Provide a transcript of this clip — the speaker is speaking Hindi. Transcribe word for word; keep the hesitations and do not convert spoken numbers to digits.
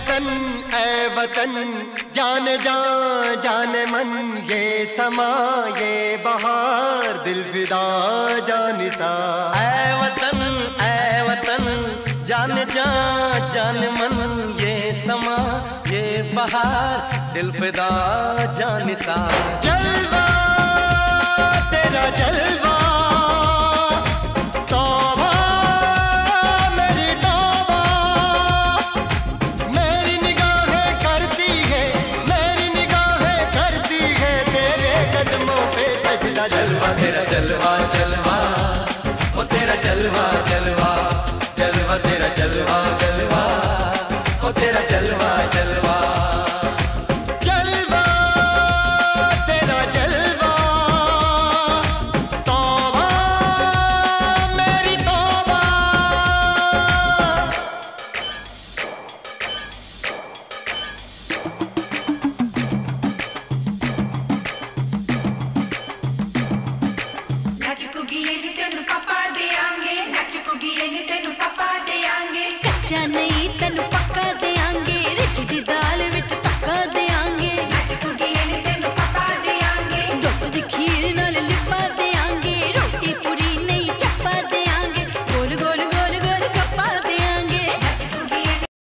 वतन ऐ वतन, जान जान जान मन, ये समा ये बहार, दिल फिदा जानिसा। ऐ वतन ऐ वतन, जान जान जान मन, ये समा ये बहार, दिल फिदा जानिसा। जलवा तेरा जलवा, तौबा मेरी तौबा, मेरी निगाहें करती है, मेरी निगाहें करती है तेरे कदमों पे सजदा। जलवा तेरा जलवा जलवा, ओ तेरा जलवा जलवा, जलवा तेरा जलवा जलवा, ओ तेरा जलवा जलवा। जलवा तेरा जलवा, तौबा मेरी तौबा। नच कुगिए नी तेनू पापा देंगे, नच कुगिए नी तेनू पापा देंगे, कच्चा नहीं तेनू